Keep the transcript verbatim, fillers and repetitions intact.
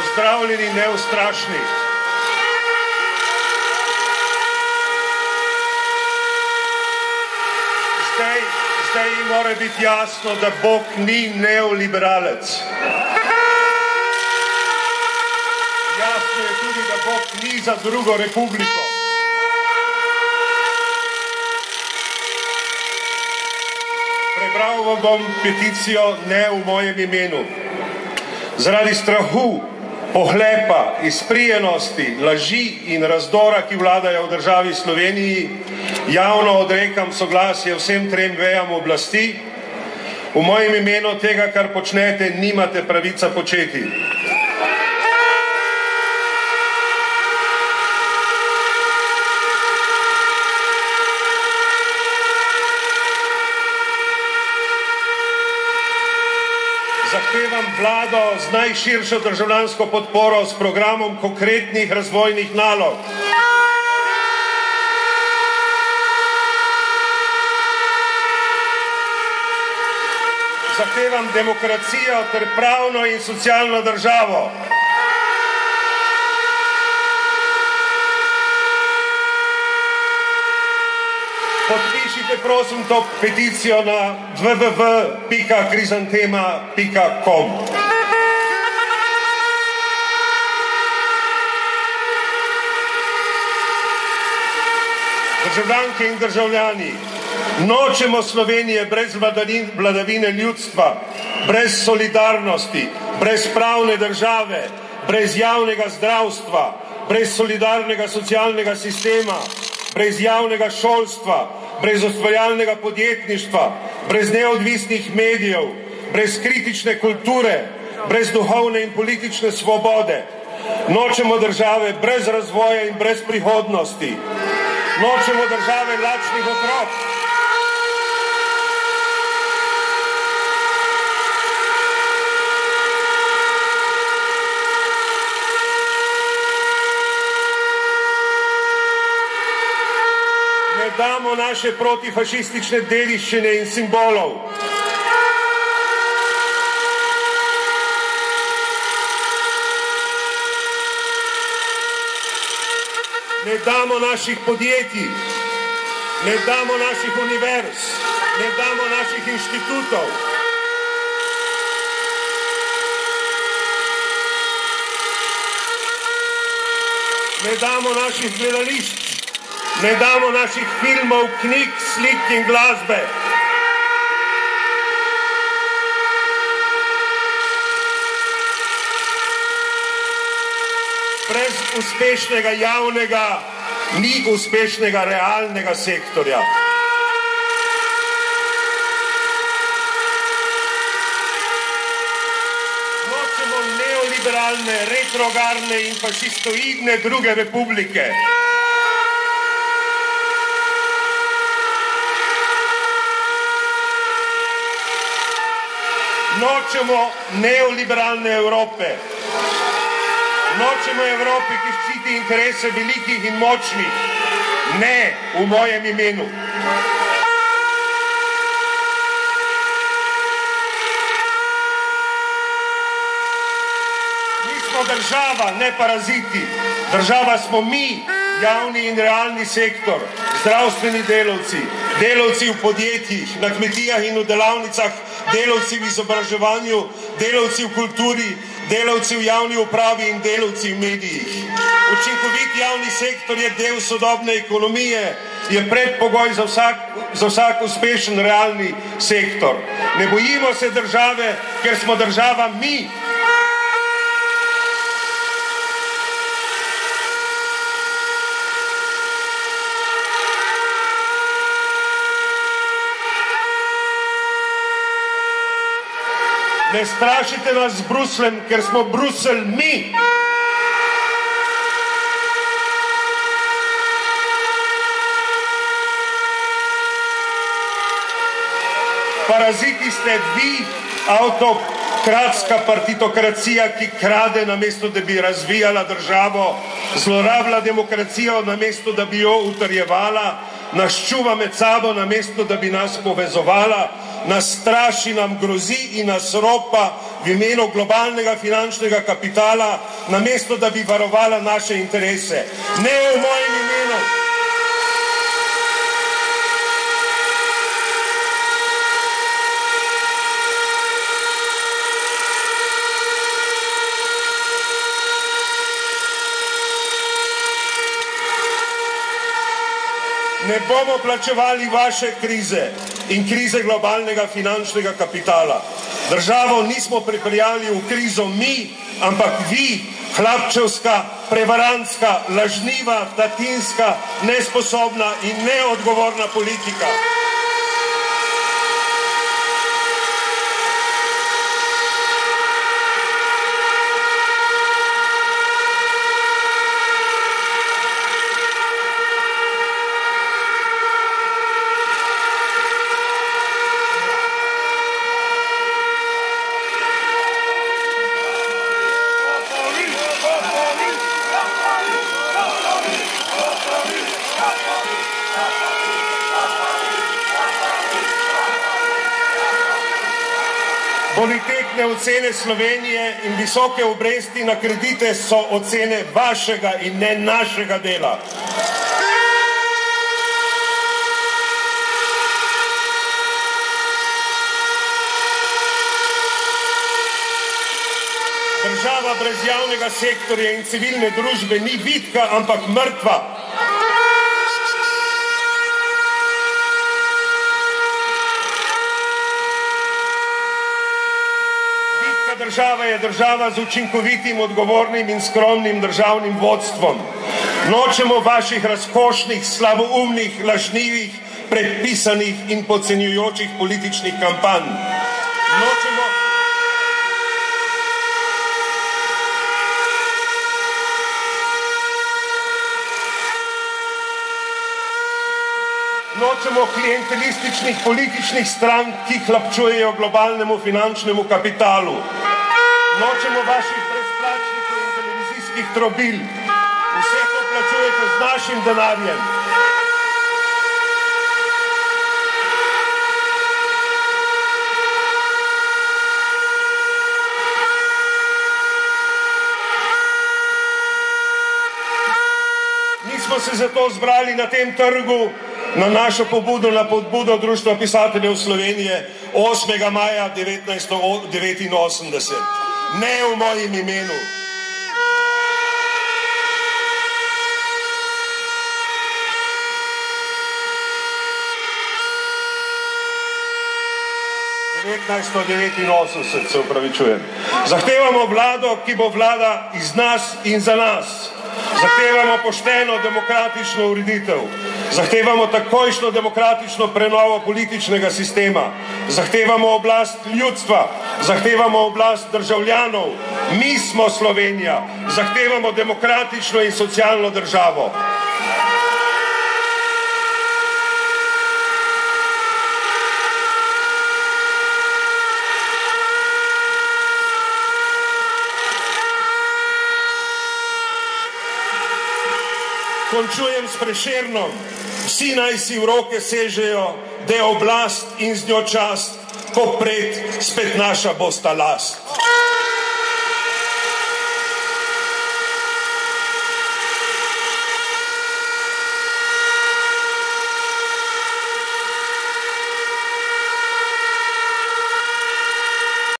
Pozdravljeni neustrašni. Zdaj, zdaj mora biti jasno, da Bog ni neoliberalec. Jasno je tudi, da Bog ni za drugo republiko. Prebral vam bom peticijo ne v mojem imenu. Zaradi strahu, pohlepa, izprijenosti, laži in razdora, ki vladajo v državi Sloveniji, javno odrekam soglasje vsem trem vejam oblasti. V mojem imenu tega, kar počnete, nimate pravica početi. Zahtevam vlado z najširšo državljansko podporo s programom konkretnih razvojnih nalog. Zahtevam demokracijo ter pravno in socialno državo. Podpišite prosim to peticijo na w w w pika krizantema pika com. Državljanke in državljani, nočemo Slovenije brez vladavine ljudstva, brez solidarnosti, brez pravne države, brez javnega zdravstva, brez solidarnega socialnega sistema, brez javnega šolstva, brez ustvarjalnega podjetništva, brez neodvisnih medijev, brez kritične kulture, brez duhovne in politične svobode. Nočemo države brez razvoja in brez prihodnosti. Nočemo države lačnih otrok. Ne damo naše protifašistične dediščine in simbolov. Ne damo naših podjetij, ne damo naših univerz, ne damo naših inštitutov. Ne damo naših gledališč, ne damo naših filmov, knjig, slik in glasbe. Brez uspešnega javnega ni uspešnega realnega sektorja. Nočemo neoliberalne, retrogradne in fašistoidne druge republike. Nočemo neoliberalne Evrope. Nočemo Evrope, ki ščiti interese velikih in močnih. Ne v mojem imenu. Mi smo država, ne paraziti. Država smo mi, javni in realni sektor, zdravstveni delavci, delavci v podjetjih, na kmetijah in v delavnicah, delavci v izobraževanju, delavci v kulturi, delavci v javni upravi in delavci v medijih. Učinkovit javni sektor je del sodobne ekonomije, je predpogoj za vsak, za vsak uspešen realni sektor. Ne bojimo se države, ker smo država mi. Ne strašite nas z Brusljem, ker smo Bruselj mi. Paraziti ste vi, avtokratska partitokracija, ki krade namesto, da bi razvijala državo, zlorablja demokracijo namesto, da bi jo utrjevala, nas čuva med sabo namesto, da bi nas povezovala, nas straši, nam grozi in nas ropa, v imenu globalnega finančnega kapitala, namesto da bi varovala naše interese. Ne v mojem imenu. Ne bomo plačevali vaše krize in krize globalnega finančnega kapitala. Državo nismo pripeljali v krizo mi, ampak vi, hlapčevska, prevarantska, lažniva, tatinska, nesposobna in neodgovorna politika. Bonitetne ocene Slovenije in visoke obresti na kredite so ocene vašega in ne našega dela. Država brez javnega sektorja in civilne družbe ni bitka, ampak mrtva. Država je država z učinkovitim, odgovornim in skromnim državnim vodstvom. Nočemo vaših razkošnih, slaboumnih, lažnivih, predpisanih in podcenjujočih političnih kampanj. Nočemo... Nočemo klientelističnih političnih strank, ki hlapčujejo globalnemu finančnemu kapitalu. Nočemo vaših brezplačnikov in televizijskih trobil. Vse to plačujete z našim denarjem. Mi smo se zato zbrali na tem trgu na našo pobudo, na pobudo Društva pisateljev Slovenije osmega maja devetnajststo devetinosemdeset. Ne v mojem imenu. devetnajststo devetinosemdeset, se upravičujem. Zahtevamo vlado, ki bo vlada iz nas in za nas. Zahtevamo pošteno demokratično ureditev. Zahtevamo takojšno demokratično prenovo političnega sistema. Zahtevamo oblast ljudstva. Zahtevamo oblast državljanov. Mi smo Slovenija. Zahtevamo demokratično in socialno državo. Končujem s Prešernom. Vsi naj si v roke sežejo, da je oblast in z njo čast, ko pred spet naša bosta last.